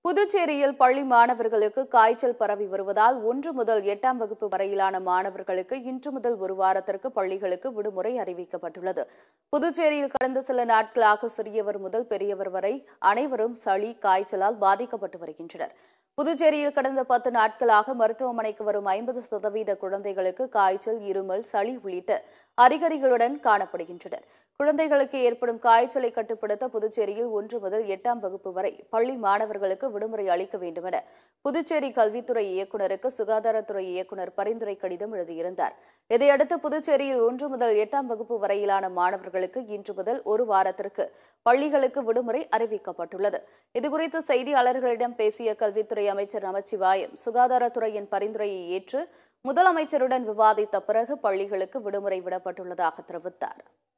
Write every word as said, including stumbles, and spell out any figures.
புதுச்சேரியில் பள்ளி மாணவர்களுக்கு காய்ச்சல் பரவி வருவதால் ஒன்று முதல் எட்டாம் வகுப்பு வரையிலான மாணவர்களுக்கு இன்று முதல் ஒரு வாரத்திற்கு பள்ளிகளுக்கு விடுமுறை அறிவிக்கப்பட்டுள்ளது. புதுச்சேரியில் கடந்த சில நாட்களாக சிறியவர் முதல் பெரியவர் வரை அனைவரும் சளி, காய்ச்சலால் பாதிக்கப்பட்டு வருகின்றனர். புதுச்சேரியில் கடந்த பத்து நாட்களாக மருத்துவமனைக்கு வரும் ஐம்பது சதவீத குழந்தைகளுக்கு காய்ச்சல், இருமல், சளி உள்ளிட்ட அறிகுறிகளுடன் காணப்படுகின்றனர். குழந்தைகளுக்கு ஏற்படும் காய்ச்சலை கட்டுப்படுத்த புதுச்சேரியில் ஒன்று முதல் எட்டாம் வகுப்பு வரை பள்ளி மாணவர்களுக்கு விடுமுறை அளிக்க வேண்டும் என புதுச்சேரி கல்வித்துறை இயக்குநருக்கு சுகாதாரத்துறை இயக்குநர் பரிந்துரை கடிதம் எழுதியிருந்தார். இதையடுத்து புதுச்சேரியில் ஒன்று முதல் எட்டாம் வகுப்பு வரையிலான மாணவர்களுக்கு இன்று முதல் ஒரு வாரத்திற்கு பள்ளிகளுக்கு விடுமுறை அறிவிக்கப்பட்டுள்ளது. இதுகுறித்து செய்தியாளர்களிடம் பேசிய கல்வித்துறை அமைச்சர் நமச்சிவாயம் சுகாதாரத்துறையின் பரிந்துரையை ஏற்று முதலமைச்சருடன் விவாதித்த பிறகு பள்ளிகளுக்கு விடுமுறை விடப்பட்டுள்ளதாக தெரிவித்தார்.